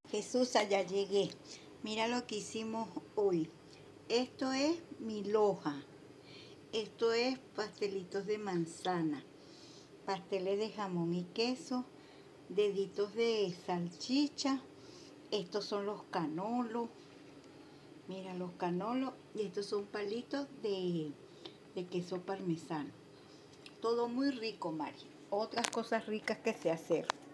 Jesús, allá llegué. Mira lo que hicimos hoy. Esto es mi loja. Esto es pastelitos de manzana, pasteles de jamón y queso, deditos de salchicha. Estos son los canolos. Mira los canolos. Y estos son palitos de queso parmesano. Todo muy rico, Mari. Otras cosas ricas que sé hacer.